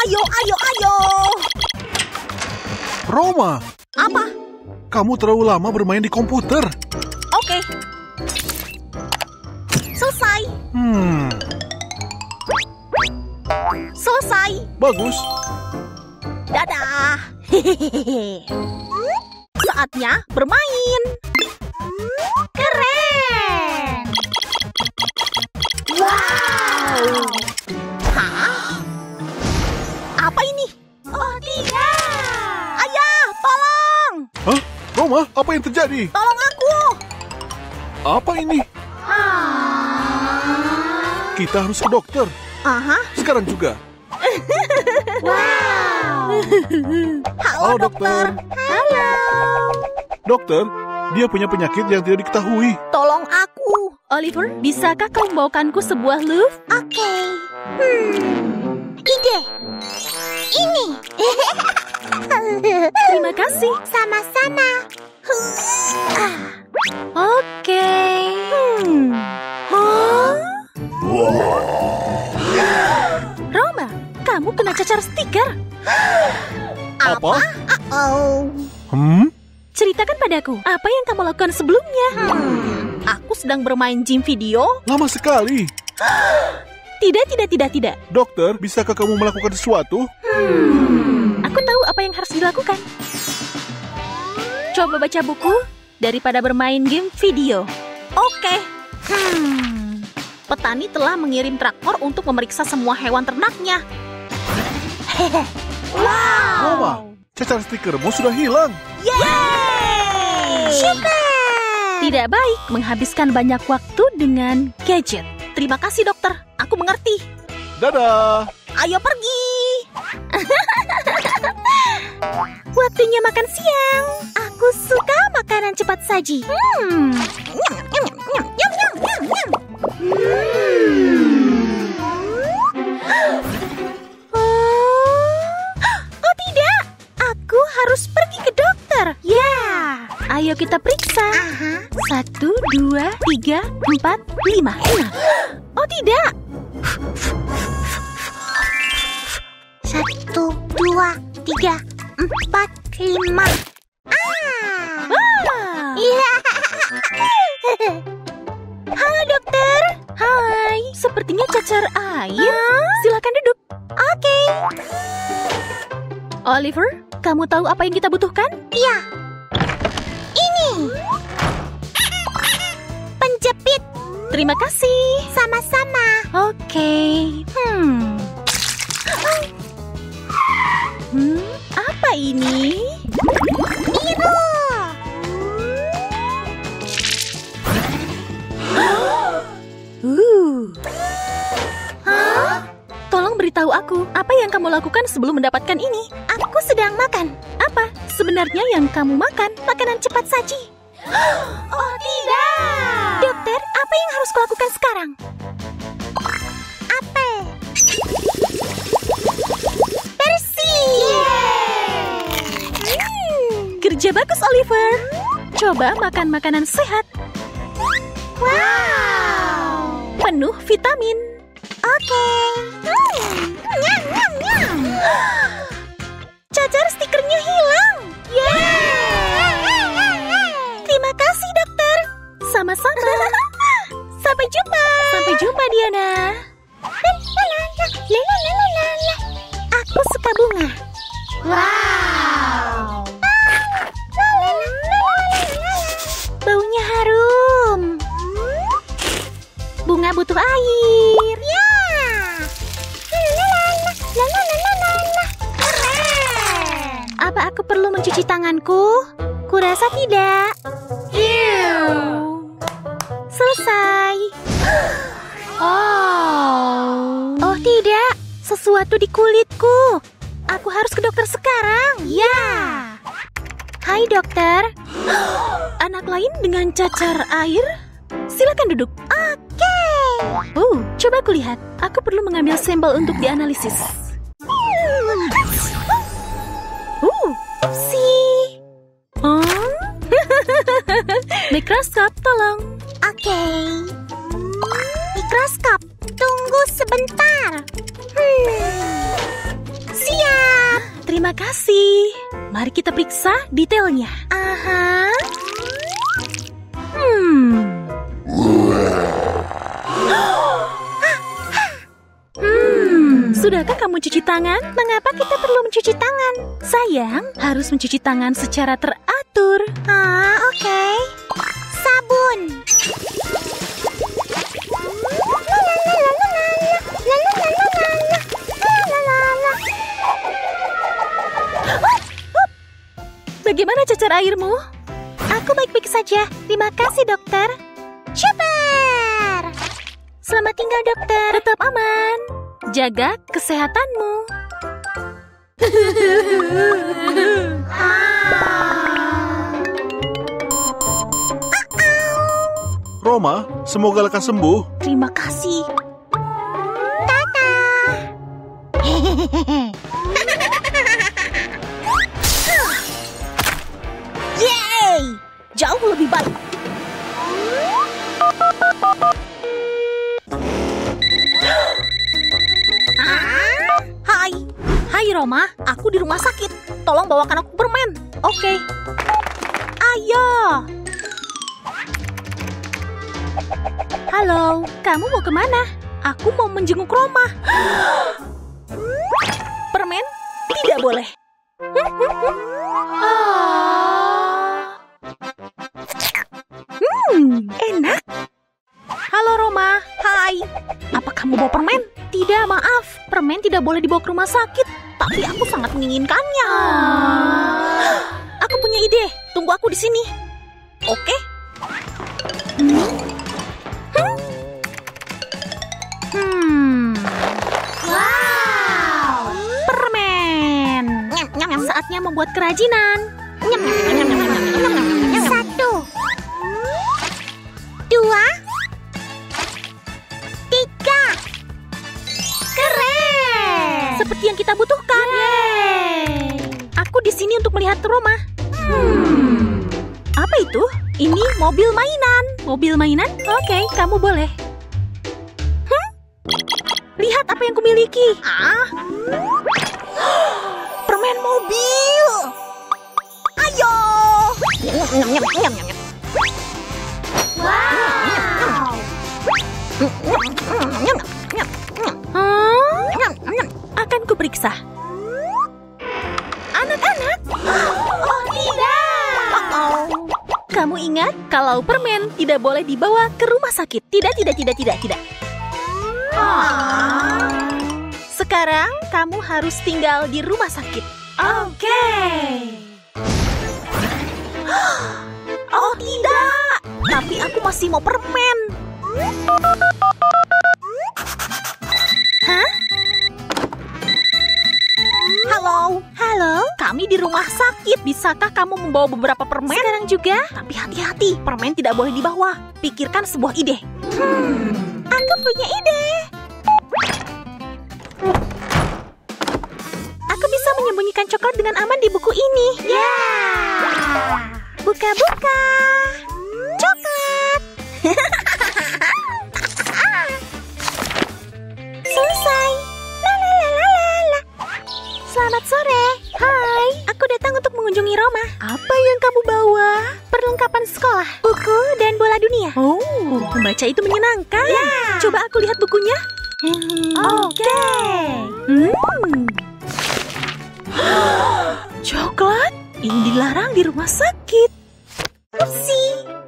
Ayo, ayo, ayo. Roma, Apa? kamu terlalu lama bermain di komputer. Oke. Selesai. Selesai. Bagus. Dadah. Hehehe. Saatnya bermain. Keren. Wow. Hah? Apa ini? Oh tidak. Ayah, tolong. Hah? Roma, apa yang terjadi? Tolong aku. Apa ini? Kita harus ke dokter. Aha. Sekarang juga. Wow. Halo, dokter. Halo. Dokter, dia punya penyakit yang tidak diketahui. Tolong aku. Oliver, bisakah kau membawakanku sebuah loaf? Oke. Ide. Ini. Terima kasih. Sama-sama. Oke. Roma, kamu kena cacar stiker. Apa? Oh. Ceritakan padaku, apa yang kamu lakukan sebelumnya? Aku sedang bermain game video. Lama sekali. Tidak. Dokter, bisakah kamu melakukan sesuatu? Aku tahu apa yang harus dilakukan. Coba baca buku daripada bermain game video. Oke. Petani telah mengirim traktor untuk memeriksa semua hewan ternaknya. Wow. Roma, cacar stikermu sudah hilang. Yeay! Super! Tidak baik menghabiskan banyak waktu dengan gadget. Terima kasih, dokter. Aku mengerti. Dadah. Ayo pergi. Waktunya makan siang. Aku suka makanan cepat saji. Oh tidak, aku harus pergi ke dokter. Ya, ayo kita periksa. 1, 2, 3, 4, 5. Oh tidak. 1, 2, 3, 4, 5. Halo dokter. Hai, sepertinya cacar air. Silakan duduk. Oke. Oliver, kamu tahu apa yang kita butuhkan? Iya. Ini. Penjepit. Terima kasih. Sama-sama. Oke. Apa ini? Biru. Tolong beritahu aku, apa yang kamu lakukan sebelum mendapatkan ini? Aku sedang makan. Apa sebenarnya yang kamu makan? Makanan cepat saji. Oh tidak. Dokter, apa yang harus kulakukan sekarang? Apel. Bersih. Kerja bagus, Oliver. Coba makan makanan sehat. Wow. Penuh vitamin. Oke. Nyam, nyam, nyam. Cacar stikernya hilang. Terima kasih, dokter. Sama-sama. Sampai jumpa. Sampai jumpa, Diana. Aku suka bunga. Wow. Baunya harum. Bunga butuh air. Ya. Keren. Apa aku perlu mencuci tanganku? Kurasa tidak. Selesai. Oh tidak, sesuatu di kulitku. Aku harus ke dokter sekarang. Ya. Hai dokter. Anak lain dengan cacar air? Silakan duduk. Oke. Coba kulihat. Aku perlu mengambil sampel untuk dianalisis. Mikroskop, tolong. Oke. Mikroskop, tunggu sebentar. terima kasih. Mari kita periksa detailnya. Aha. Sudahkah kamu cuci tangan? Mengapa kita perlu mencuci tangan? Sayang, harus mencuci tangan secara teratur. Oke. Sabun. Bagaimana cacar airmu? Aku baik-baik saja. Terima kasih, dokter. Super! Selamat tinggal, dokter. Tetap aman. Jaga kesehatanmu. Roma, semoga lekas sembuh. Terima kasih. Yeay! Jauh lebih baik. Hai Roma, aku di rumah sakit. Tolong bawakan aku permen. Oke. Ayo. Halo, kamu mau kemana? Aku mau menjenguk Roma. Permen? Tidak boleh. Enak. Halo Roma, hai. Apa kamu bawa permen? Tidak, maaf. Permen tidak boleh dibawa ke rumah sakit. Tapi aku sangat menginginkannya. Aku punya ide. Tunggu aku di sini. Oke? Wow! Permen. Saatnya membuat kerajinan. 1, 2, 3. Keren. Seperti yang kita butuhkan. Aku di sini untuk melihat Roma. Apa itu? Ini mobil mainan. Mobil mainan? Oke, kamu boleh. Lihat apa yang kumiliki. Permen mobil. Ayo. Wow! Akan kuperiksa. Anak-anak. Oh, tidak! Kamu ingat kalau permen tidak boleh dibawa ke rumah sakit. Tidak. Sekarang kamu harus tinggal di rumah sakit. Oke. Oh tidak. Tapi aku masih mau permen. Hah? Halo, kami di rumah sakit. Bisakah kamu membawa beberapa permen? Sekarang juga? Tapi hati-hati, permen tidak boleh dibawa. Pikirkan sebuah ide. Aku punya ide. Aku bisa menyembunyikan coklat dengan aman di buku ini. Buka-buka. Coklat. Selesai. Selamat sore. Hai, Aku datang untuk mengunjungi Roma. apa yang kamu bawa? Perlengkapan sekolah, buku, dan bola dunia. Oh, membaca itu menyenangkan. Coba aku lihat bukunya. Oke. Coklat? Ini dilarang di rumah sakit. Upsi.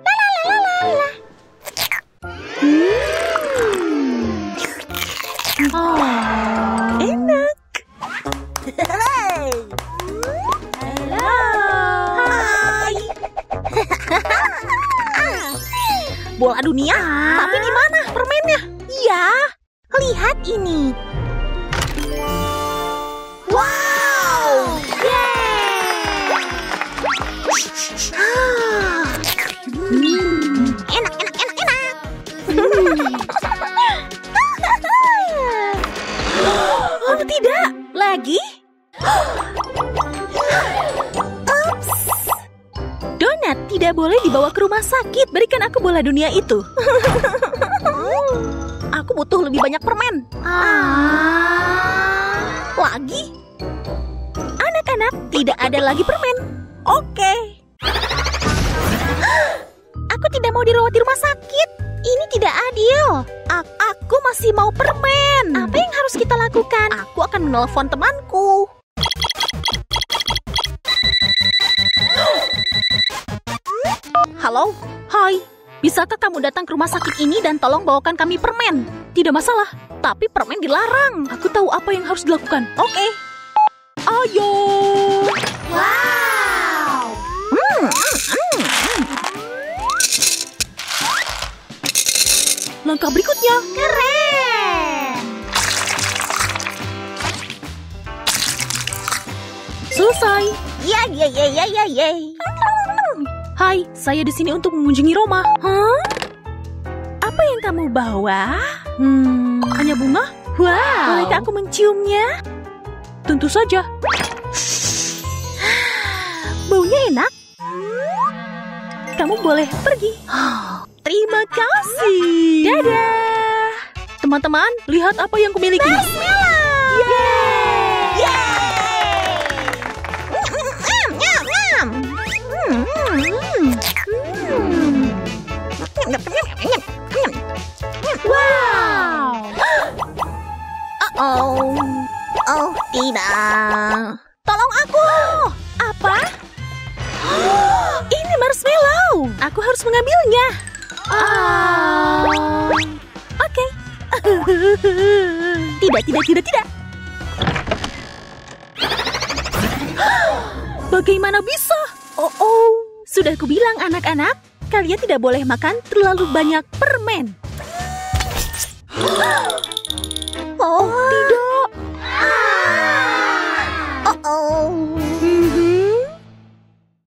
Enak. Hai. Bola dunia? Tapi di mana permennya? Iya. Lihat ini. Wow. Enak. Oh tidak, lagi? Donat tidak boleh dibawa ke rumah sakit. Berikan aku bola dunia itu. Aku butuh lebih banyak permen. Lagi? Anak-anak, tidak ada lagi permen. Oke. Aku tidak mau dirawat di rumah sakit. Ini tidak adil. Aku masih mau permen. Apa yang harus kita lakukan? Aku akan menelpon temanku. Halo? Hai. Bisakah kamu datang ke rumah sakit ini dan tolong bawakan kami permen? Tidak masalah, tapi permen dilarang. Aku tahu apa yang harus dilakukan. Oke. Ayo. Wow. Langkah berikutnya. Keren. Selesai. Ya. Hai, saya di sini untuk mengunjungi Roma. Hah? Apa yang kamu bawa? Hanya bunga? Wow. Bolehkah aku menciumnya? Tentu saja. Baunya enak. Kamu boleh pergi. Terima kasih. Dadah. Teman-teman, lihat apa yang kumiliki. Marshmallow. Yeay. Wow. Oh, tidak. Tolong aku. Apa? Ini marshmallow. Aku harus mengambilnya. Oke. Tidak. Bagaimana bisa? Sudah kubilang anak-anak, kalian tidak boleh makan terlalu banyak permen.